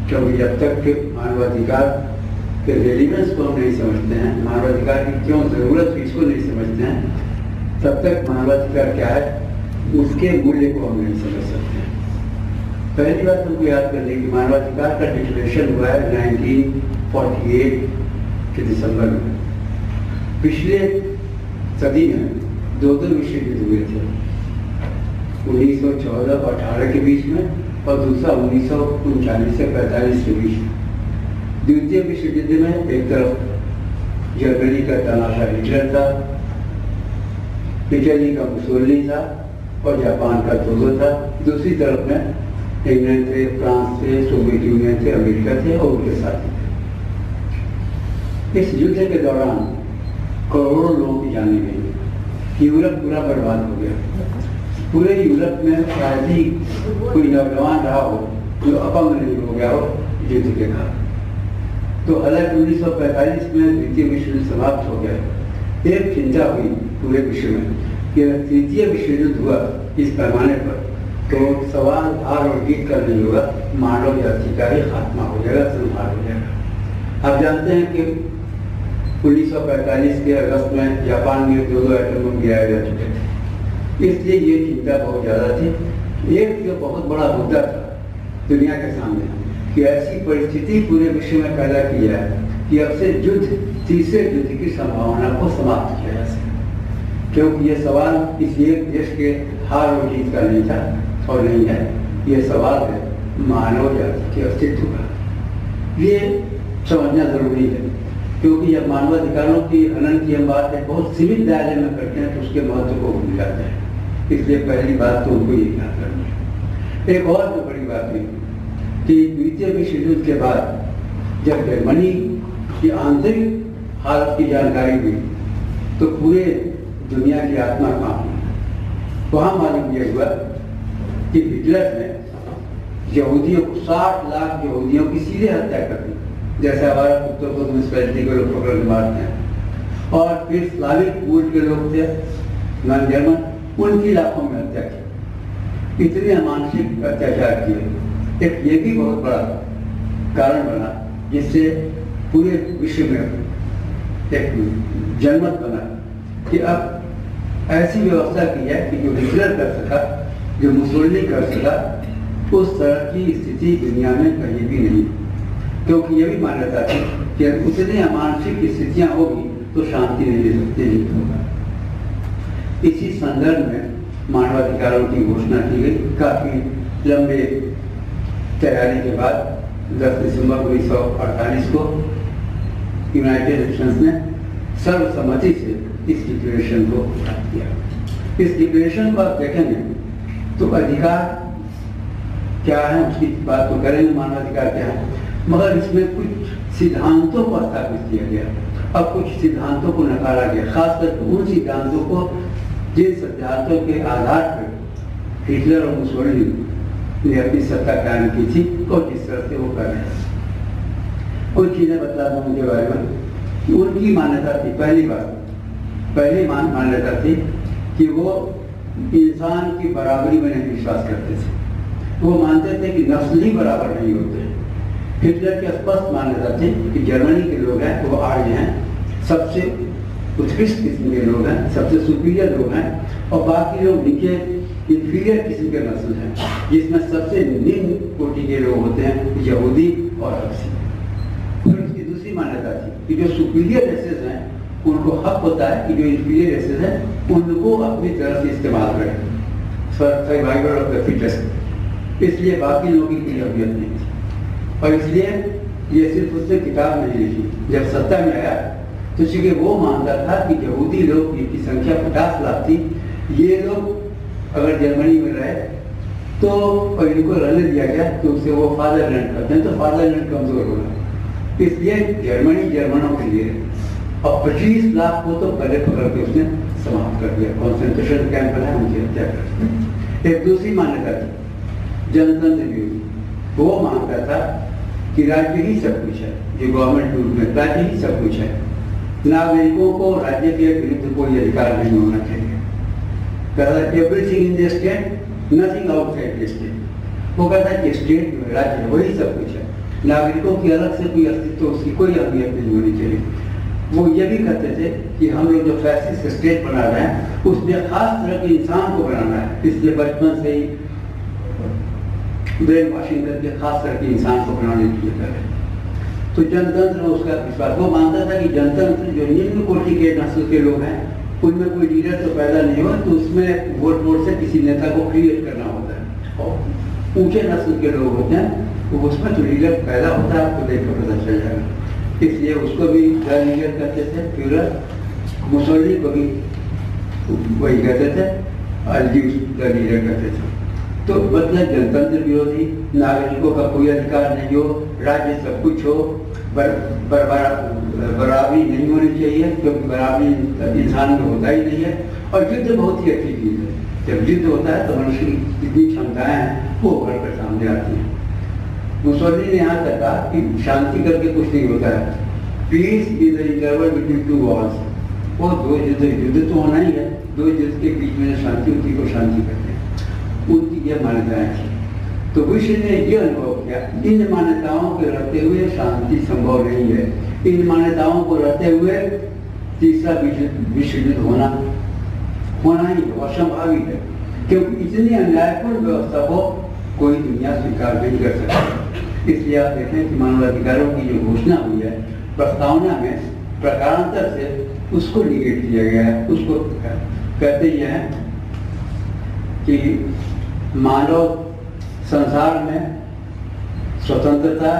क्योंकि जब तक कि मानवाधिकार के रेलिवेंस को हम नहीं समझते हैं, मानवाधिकार की क्यों जरूरत है इसको नहीं समझते हैं, तब तक मानवाधिकार क्या है उसके मूल्य को हम नहीं समझ सकते हैं। पहली बात हमको याद करनी कि मानवाधिकार का डिक्लेरेशन हुआ है 1948 के दिसंबर में। पिछले सदी में दो विश्व युद्ध हुए थे, 1914 और 18 के बीच में और दूसरा 1939 से 45 के बीच में। द्वितीय विश्व युद्ध में एक तरफ जर्मनी का तानाशाह हिटलर था, इटली का मुसोलिनी था और जापान का टोगो था। दूसरी तरफ में इंग्लैंड थे, फ्रांस थे, सोवियत यूनियन थे, अमेरिका थे और उनके साथी थे। इस युद्ध के दौरान करोड़ों लोगों की जाने गई, यूरोप पूरा बर्बाद हो गया। पूरे यूरोप में शायद ही कोई नौजवान रहा हो जो अपंग नहीं हो गया हो युद्ध के कारण। तो हालांकि 1945 में द्वितीय विश्व युद्ध समाप्त हो गया। एक चिंता हुई पूरे विश्व में कि तृतीय विश्व युद्ध हुआ इस पैमाने पर तो सवाल हार और जीत का नहीं होगा, मानव जाति का ही खात्मा हो जाएगा, संहार हो जाएगा। आप जानते हैं कि 1945 के अगस्त में जापान में 2 एटम बम गिराए जा चुके थे, इसलिए ये चिंता बहुत ज़्यादा थी। एक जो बहुत बड़ा मुद्दा था दुनिया के सामने कि ऐसी परिस्थिति पूरे विश्व में पैदा की जाए कि अब से युद्ध, तीसरे युद्ध की संभावना को समाप्त किया जा सके। क्योंकि ये सवाल किसी एक देश के हार और जीत का नहीं था और नहीं है, ये सवाल है मानव जाति के अस्तित्व का। ये समझना जरूरी है क्योंकि जब मानवाधिकारों की हनन की हम बात है बहुत सीमित दायरे में करते हैं तो उसके महत्व को भूल जाते हैं। इसलिए पहली बात तो उनको ये याद करनी है। एक और जो बड़ी बात है कि द्वितीय विश्व युद्ध के बाद जब जर्मनी की आंतरिक हालत की जानकारी हुई तो पूरे दुनिया की आत्मा कांपी। वहाँ मालूम यह हुआ कि हिटलर ने यहूदियों को 60 लाख यहूदियों की सीधे हत्या कर दी, जैसे हमारा उत्तर को म्यूनिसिपैलिटी के लोग पकड़ मारते हैं। और फिर स्लाविक मूल के लोग थे नॉन जर्मन, उनकी लाखों में हत्या की। इतने मानसिक अत्याचार किए। एक ये भी बहुत बड़ा कारण बना जिससे पूरे विश्व में एक जनमत बना कि अब ऐसी व्यवस्था की है कि जो हिटलर कर सका, जो मुसोलिनी कर सका, उस तरह की स्थिति दुनिया में कहीं भी नहीं। क्योंकि ये भी मान्यता थी कि उतनी मानसिक स्थितियां होगी तो शांति नहीं दे सकते, नहीं होगा। इसी संदर्भ में मानवाधिकारों की घोषणा की गई। काफी लंबे तैयारी के बाद 10 दिसंबर 1948 को यूनाइटेड नेशंस ने सर्वसम्मति से इस डिक्लेरेशन को प्राप्त किया। इस डिक्लेरेशन को आप देखेंगे तो अधिकार क्या है उसकी बात तो करेंगे, मानवाधिकार क्या है, मगर इसमें कुछ सिद्धांतों को स्थापित किया गया और कुछ सिद्धांतों को नकारा गया। खासकर उन सिद्धांतों को जिन सिद्धांतों के आधार पर हिटलर और मुसोलिनी ने अपनी सत्ता कायम की थी और जिस तरह से वो कर रहे हैं। कुछ चीजें बता दूं उनके बारे में कि उनकी मान्यता थी, पहली मान्यता थी कि वो इंसान की बराबरी में नहीं विश्वास करते थे। वो मानते थे कि नस्ल ही बराबर नहीं होते। हिटलर की स्पष्ट मान्यता थी कि जर्मनी के लोग हैं वो आर्य हैं, सबसे उत्कृष्ट किस्म के लोग हैं, सबसे सुपीरियर लोग हैं, और बाकी लोग नीचे इंफीरियर किस्म के नस्ल हैं, जिसमें सबसे निम्न कोटि के लोग होते हैं यहूदी और हबशी। फिर उसकी दूसरी मान्यता थी कि जो सुपीरियर रेसेस हैं उनको हक होता है कि जो इंफीरियर रेसेस हैं उनको अपनी तरफ से इस्तेमाल करें, सर्वाइवल ऑफ द फिटेस्ट। इसलिए बाकी लोगों की कोई अहमियत नहीं थी और इसलिए ये सिर्फ उसने किताब नहीं लिखी। जब सत्ता में आया तो चूंकि वो मानता था कि यहूदी लोग जिनकी संख्या 50 लाख थी, ये लोग अगर जर्मनी में रहे तो इनको रहने दिया गया तो उससे वो फादरलैंड करते हैं तो फादरलैंड कमजोर होगा, इसलिए जर्मनी जर्मनों के लिए और 25 लाख को तो पहले पकड़ के उसने समाप्त कर दिया, कॉन्सेंट्रेशन कैंप है उनकी हत्या कर। एक दूसरी मान्यता थी जनतंत्र विरोधी। वो मानता था कि राज्य ही सब कुछ है, जो गवर्नमेंट रूल में राज्य ही सब कुछ है, नागरिकों को राज्य के विरुद्ध कोई अधिकार नहीं होना चाहिए। Everything in the state, nothing outside the state. वो कहता है कि स्टेट जो है, राज्य वही सब कुछ है, नागरिकों की अलग से कोई अस्तित्व, उसकी कोई अहमियत नहीं होनी चाहिए। वो ये भी कहते थे कि हम लोग जो फैसिस्ट स्टेट बना रहे हैं उसमें खास तरह के इंसान को बनाना है, इसलिए बचपन से ही ब्रेन वॉशिंग करके खास तरह के इंसान को बनाने के लिए कर रहे। तो जनतंत्र में उसका विश्वास, वो मानता था कि जनतंत्र जो निम्न कोटि के नस्ल के लोग हैं उनमें कोई लीडर तो पैदा नहीं हुआ, तो उसमें वोट से किसी नेता को क्रिएट करना होता है, और ऊंचे नस्ल के लोग होते हैं तो उसमें तो लीडर पैदा होता है, आपको देख कर पता चल जाएगा। इसलिए उसको भी द लीडर कहते थे, फिर मुसोलिनी को भी वही कहते थे, अल्जीस द लीडर कहते थे। तो मतलब जनतंत्र विरोधी, नागरिकों का कोई अधिकार नहीं हो, राज्य सब कुछ हो, बराबरी नहीं होनी चाहिए क्योंकि बराबरी इंसान में होता ही नहीं है, और युद्ध बहुत ही अच्छी चीज़ है। जब युद्ध होता है तो मनुष्य की जितनी क्षमताएं हैं वो उभर कर सामने आती हैं। मुसोलिनी ने यहाँ तक कहा कि शांति करके कुछ नहीं होता है, peace is the interval between two wars. वो दो युद्ध तो होना ही है, दो युद्ध के बीच में शांति होती को शांति करते हैं, उनकी यह मान्यताएं थी। तो विश्व ने यह अनुभव किया, इन मान्यताओं के रहते हुए शांति संभव नहीं है, इन मान्यताओं को रहते हुए तीसरा विश्व युद्ध होना ही असंभावित है, क्योंकि इतनी अन्यायपूर्ण व्यवस्था को कोई दुनिया स्वीकार नहीं कर सकती। इसलिए आप देखें कि मानवाधिकारों की जो घोषणा हुई है प्रस्तावना में, प्रकारांतर से उसको निगेट किया गया है। उसको कहते ये हैं कि मानव संसार में स्वतंत्रता,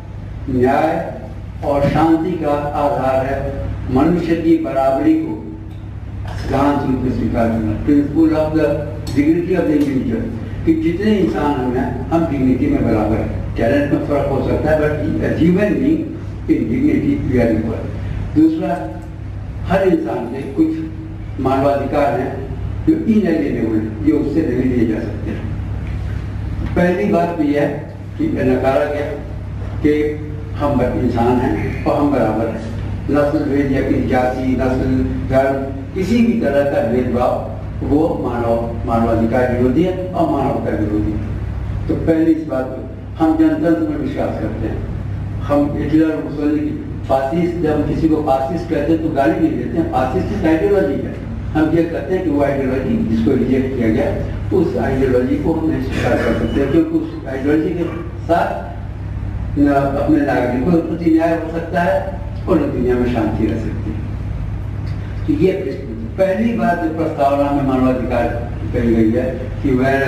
न्याय और शांति का आधार है मनुष्य की बराबरी को सिद्धांत रूप में स्वीकार करना, principle of the dignity of the individual, कि जितने इंसान हम डिग्निटी में बराबर है। टैलेंट में फर्क हो सकता है but human being in dignity we are equal. दूसरा, हर इंसान के कुछ मानवाधिकार हैं जो इनएलिएनेबल है, जो उससे नहीं लिए जा सकते हैं। पहली बात तो यह है कि नकारा गया कि हम इंसान हैं और हम बराबर हैं, नस्ल भेद या किसी जाति, नस्ल, धर्म, किसी भी तरह का भेदभाव वो मानवाधिकार विरोधी है और मानवता विरोधी है। तो पहली इस बात हम जनतंत्र में विश्वास करते हैं। हम हिटलर, मुसोलिनी, फासिस्ट, जब किसी को फासिस्ट कहते हैं तो गाली नहीं देते हैं, फासिस्ट आइडियोलॉजी है। हम ये कहते हैं कि वो आइडियोलॉजी जिसको रिजेक्ट किया गया, उस आइडियोलॉजी को हम नहीं स्वीकार कर सकते, क्योंकि उस आइडियोलॉजी के साथ न अपने नागरिकों के प्रति न्याय हो सकता है और न दुनिया में शांति रह सकती है। तो ये पहली बात जो प्रस्तावना में मानवाधिकार कही गई है कि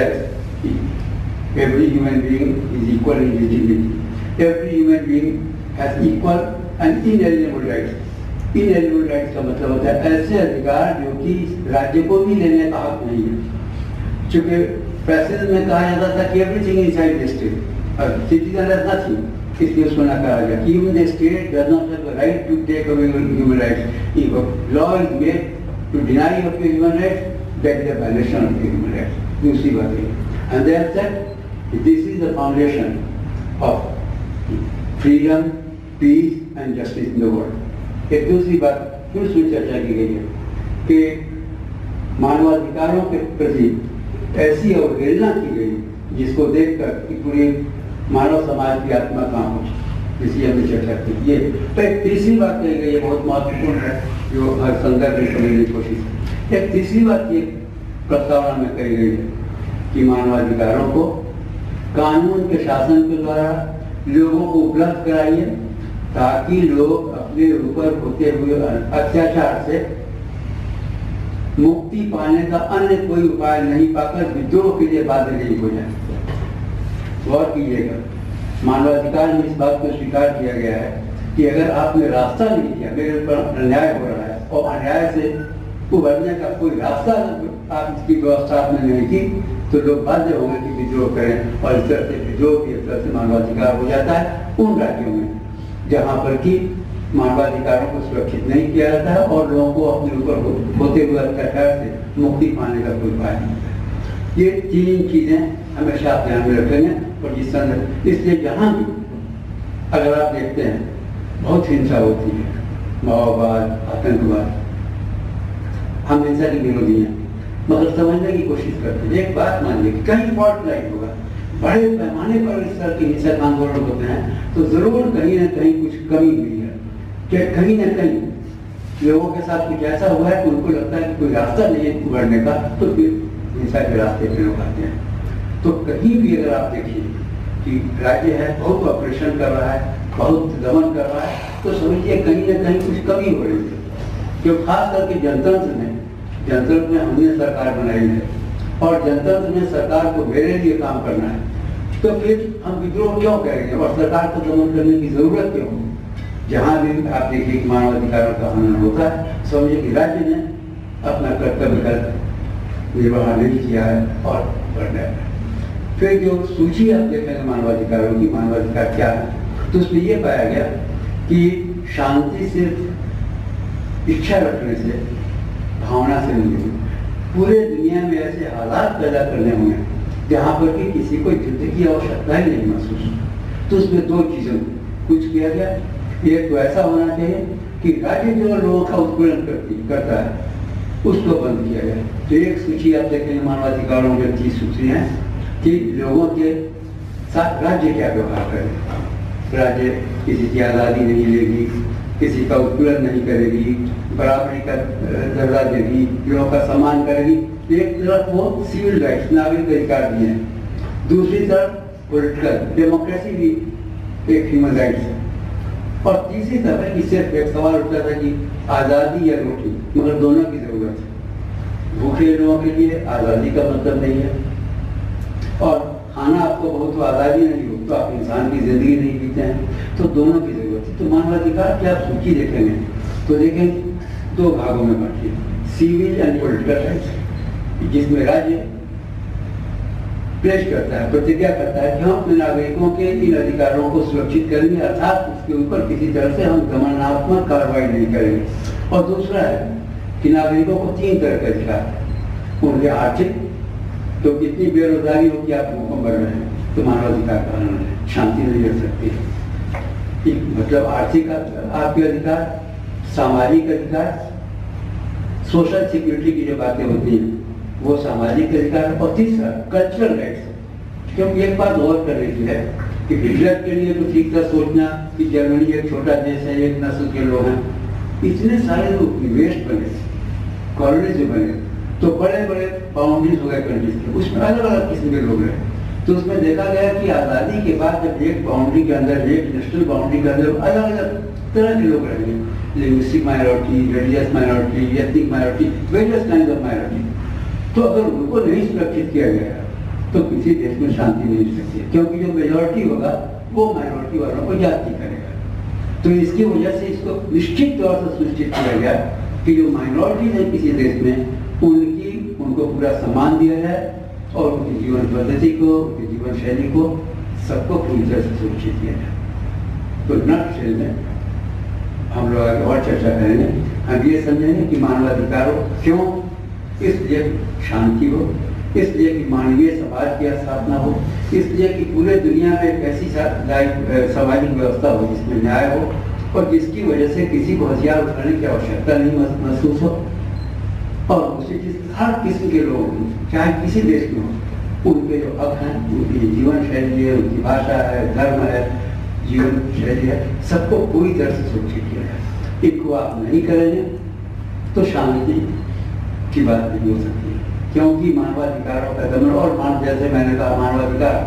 every human being is equal in dignity, every human being has equal and inalienable rights। Ineligible rights का मतलब होता है ऐसे अधिकार जो कि राज्य को भी लेने का हक नहीं है। चूंकि प्रेसिडेंट में कहा जाता था कि everything inside the state, citizen has nothing, इसलिए उसको ना कहा गया। Even the state does not have the right to take away human rights. If law is made to deny of your human rights, that is a violation of human rights. दूसरी बात है, and they have said this is the foundation of freedom, peace and justice in the world. एक दूसरी बात फिर उसमें चर्चा की गई है कि मानवाधिकारों के प्रति ऐसी अवहेलना की गई जिसको देखकर कि पूरे मानव समाज की आत्मा कहाँ पहुंची, इसलिए हमने चर्चा की। ये तो एक तीसरी बात कही गई है, बहुत महत्वपूर्ण है, जो हर संदर्भ में समझने की कोशिश की। एक तीसरी बात ये प्रस्तावना में कही गई है कि मानवाधिकारों को कानून के शासन के द्वारा लोगों को उपलब्ध कराइए ताकि लोग अपने ऊपर होते हुए अत्याचार से मुक्ति पाने का अन्य कोई उपाय नहीं पाकर विद्रोह के लिए बाध्य नहीं हो जाए। गौर कीजिएगा, मानवाधिकार में इस बात को स्वीकार किया गया है कि अगर आपने रास्ता नहीं किया, मेरे ऊपर अन्याय हो रहा है और अन्याय से उभरने का कोई रास्ता आप इसकी व्यवस्था आपने नहीं की, तो लोग बाध्य होंगे कि विद्रोह करें, और इस तरह से विद्रोह की तरह से मानवाधिकार हो जाता है उन राज्यों में जहाँ पर कि मानवाधिकारों को सुरक्षित नहीं किया जाता है और लोगों को अपने ऊपर होते हुए अत्याचार से मुक्ति पाने का कोई उपाय नहीं होता है। ये तीन चीजें हमेशा आप ध्यान में रखेंगे। और जिस संदर्भ, इसलिए जहाँ भी अगर आप देखते हैं बहुत हिंसा होती है, माओवाद, आतंकवाद, हम हिंसा के विरोधी हैं, मगर समझने की कोशिश करते हैं। एक बात मानिए, कहीं फॉल्ट लाइन होगा, बड़े पैमाने पर इस तरह के हिंसक आंदोलन होते हैं तो जरूर कहीं ना कहीं कुछ कमी हुई है, कि कहीं ना कहीं लोगों के साथ कुछ ऐसा हुआ है कि उनको लगता है कि कोई रास्ता नहीं है उभरने का, तो फिर हिंसा के रास्ते पे लोग आते हैं। तो कहीं भी अगर आप देखिए कि राज्य है बहुत ऑपरेशन कर रहा है, बहुत दमन कर रहा है, तो समझिए कहीं ना कहीं कुछ कमी हो रही है। क्यों खास करके जनतंत्र में हमने सरकार बनाई है और जनतंत्र में सरकार को मेरे लिए काम करना है, तो फिर हम विद्रोह क्यों करेंगे और सरकार को दमन करने की जरूरत क्यों? जहां भी आप देखिए कि मानवाधिकारों का हनन होता है, समझिए कि राज्य ने अपना कर्तव्य का निर्वाह नहीं किया है और बढ़ है। फिर जो सूची आप देखेंगे मानवाधिकारों की, मानवाधिकार क्या है, तो उसमें यह पाया गया कि शांति सिर्फ इच्छा रखने से, भावना से नहीं हुई। पूरे दुनिया में ऐसे हालात पैदा करने होंगे जहां पर कि किसी को युद्ध की आवश्यकता ही नहीं महसूस हो। तो उसमें दो चीजों कुछ किया गया। एक तो ऐसा होना चाहिए कि राज्य जो लोगों का उत्पीड़न करता है उसको बंद किया गया। तो एक सूची आप देखेंगे मानवाधिकारों में 30 सूची है कि लोगों के साथ राज्य क्या व्यवहार करे। राज्य किसी की आज़ादी नहीं लेगी, किसी का उत्पीड़न नहीं करेगी, बराबरी का दर्जा देगी, लोगों का सम्मान करेगी। एक तरफ वो सिविल राइट्स, नागरिक अधिकार दिए हैं, दूसरी तरफ पॉलिटिकल डेमोक्रेसी भी एक ह्यूमन राइट्स है, और तीसरी तरफ है कि सिर्फ एक सवाल उठता था कि आज़ादी या रोटी, मगर दोनों की जरूरत है। भूखे लोगों के लिए आज़ादी का मतलब नहीं है, और खाना आपको बहुत तो आज़ादी नहीं हो तो आप इंसान की जिंदगी नहीं जीते हैं, तो दोनों की जरूरत है। तो मानवाधिकार की आप सूची देखेंगे तो देखें दो भागों में बांटी, सिविल एंड पॉलिटिकल राइट्स, जिसमें राज्य प्लेज करता है, प्रतिज्ञा करता है कि हम अपने नागरिकों के इन अधिकारों को सुरक्षित करेंगे, अर्थात उसके ऊपर किसी तरह से हम दमनात्मक कार्रवाई नहीं करेंगे। और दूसरा है कि नागरिकों को 3 तरह के अधिकार, उनके आर्थिक, तो कितनी बेरोजगारी हो कि आप भूखों मर रहे हैं तो मानवाधिकार का हनन है, शांति नहीं रह सकती है। मतलब आर्थिक आपके अधिकार, सामाजिक अधिकार, सोशल सिक्योरिटी की जो बातें होती हैं वो सामाजिक अधिकार, और तीसरा कल्चरल राइट्स। क्योंकि एक बात गौर करने की है कि हिटलर के लिए तो ठीक था सोचना कि जर्मनी एक छोटा देश है, एक नस्ल के लोग हैं, इतने सारे लोग वेस्ट बने, कॉलोनीज बने, तो बड़े बड़े बाउंड्रीज हो गए कंट्रीज के, उसमें अलग अलग किस्म के लोग हैं। तो उसमें देखा गया कि आज़ादी के बाद जब एक बाउंड्री के अंदर, एक नेशनल बाउंड्री के अंदर अलग अलग तरह के लोग रहेंगे, linguistic minority, religious minority, ethnic minority, various kind of minority, तो अगर उनको नहीं सुरक्षित किया गया तो किसी देश में शांति नहीं हो सकती, क्योंकि जो मेजॉरिटी होगा वो माइनॉरिटी वालों को जाति करेगा। तो इसकी वजह से इसको निश्चित तौर से सुनिश्चित किया गया कि जो माइनॉरिटीज है किसी देश में उनको पूरा सम्मान दिया जाए और उनकी जीवन पद्धति को, उनकी जीवन शैली को, सबको पूरी तरह से सुरक्षित किया जाए। तो नक्शे में हम लोग आगे और चर्चा करेंगे। हम ये समझेंगे कि मानवाधिकारों क्यों, इसलिए शांति हो, इसलिए कि मानवीय समाज की स्थापना हो, इसलिए कि पूरे दुनिया में एक ऐसी सामाजिक व्यवस्था हो जिसमें न्याय हो और जिसकी वजह से किसी को हथियार उठाने की आवश्यकता नहीं महसूस हो, और दूसरी चीज हर किस्म के लोग चाहे किसी देश में हो, उनके जो हक हैं, उनकी जीवन शैली है, उनकी भाषा है, धर्म है, जीवन शैली है, सबको पूरी तरह से सुरक्षित किया जाए। इनको आप नहीं करेंगे तो शांति की बात नहीं हो सकती, क्योंकि मानवाधिकारों का दमन और जैसे मैंने कहा मानवाधिकार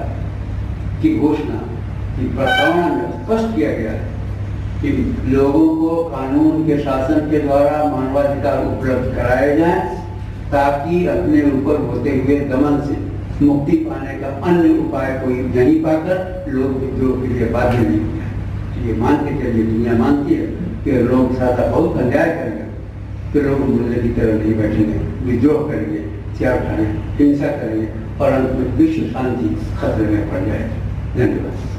की घोषणा की प्रस्तावना में स्पष्ट किया गया है कि लोगों को कानून के शासन के द्वारा मानवाधिकार उपलब्ध कराए जाएं ताकि अपने ऊपर होते हुए दमन से मुक्ति पाने का अन्य उपाय कोई नहीं पाकर लोग विद्रोह के लिए बाध्य नहीं हो जाए। ये मान के चलिए, दुनिया मानती है कि लोगों के साथ बहुत अन्याय करेंगे तो लोग मुर्दे की तरह नहीं बैठेंगे, विद्रोह करेंगे, हथियार उठाएंगे, हिंसा करेंगे और अंत में विश्व शांति खतरे में पड़ जाएगी। धन्यवाद।